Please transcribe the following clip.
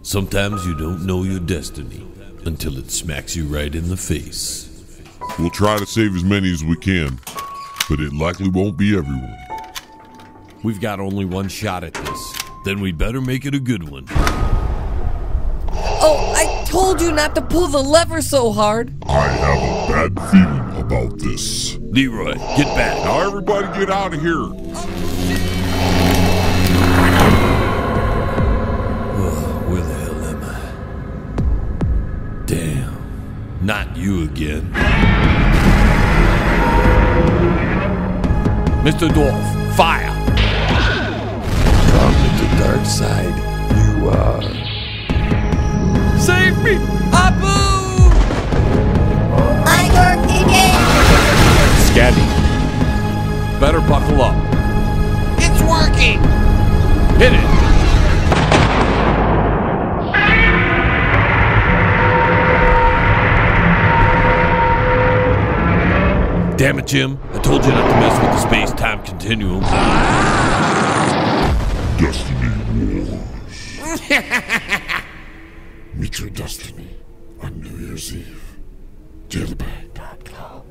Sometimes you don't know your destiny until it smacks you right in the face. We'll try to save as many as we can, but it likely won't be everyone. We've got only one shot at this. Then we'd better make it a good one. Oh, I told you not to pull the lever so hard. I have a bad feeling about this. Leroy, get back. Now everybody get out of here. Where the hell am I? Damn. Not you again. Mr. Dwarf, fire! Come to the dark side, you are. Save me! Abu! Igor PJ! Scatty, better buckle up. It's working. Hit it! Damn it, Jim. I told you not to mess with the space-time continuum. Destiny Wars. Meet your destiny on New Year's Eve. Jailbag.com.